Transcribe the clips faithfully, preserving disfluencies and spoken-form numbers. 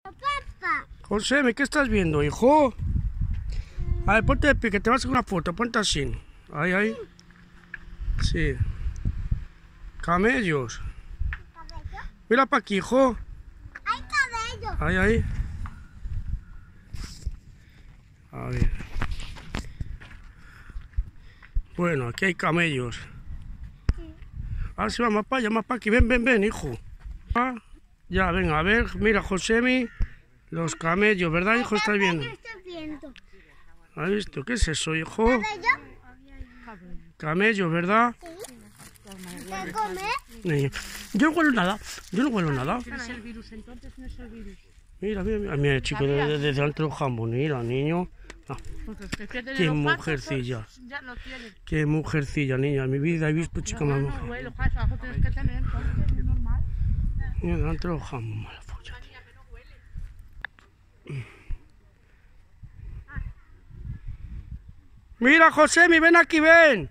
Papá. José, ¿qué estás viendo, hijo? A ver, ponte de pie, que te vas a hacer una foto. Ponte así. Ahí, ahí. Sí. Camellos. ¿Cabello? Mira para aquí, hijo. ¡Hay cabello! Ahí, ahí. A ver. Bueno, aquí hay camellos. Sí. Ahora sí, va más para allá, más para aquí. Ven, ven, ven, hijo. Ah, ya, venga, a ver. Mira, Josemi. Los camellos, ¿verdad, hijo? ¿Estás viendo? Estoy viendo. ¿Has visto? ¿Qué es eso, hijo? ¿Cabello? Camellos, ¿verdad? Sí. ¿Qué comer? Eh, Yo no huelo nada. Yo no huelo nada. No es el virus, entonces no es el virus. Mira, mira, mira, mira el chico de, de delante de los jamón. Mira, niño. Ah, Porque es que tiene qué los patos, mujercilla. pues, ya lo tiene. Qué mujercilla, niña. En mi vida he visto chica No, más no, mujer. güey, lo pasa, algo tienes que tener, entonces es normal. Mira, delante de los jamón. Mala folla. Mira, Josemi, ven aquí, ven.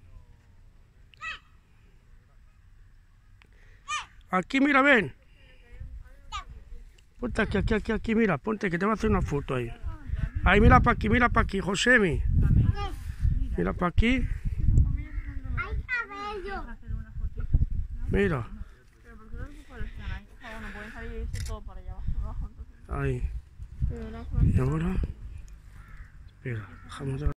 Aquí, mira, ven. Ponte aquí, aquí, aquí, aquí, mira, ponte que te voy a hacer una foto ahí. Ahí, mira para aquí, mira para aquí, Josemi. Mira para aquí, ¡Hay cabello! mira. Pero ¿por qué los bucales están ahí? Claro, no pueden salir y irse todo para allá abajo, entonces. Ahí. Pero la Y ahora, espera, déjame dar.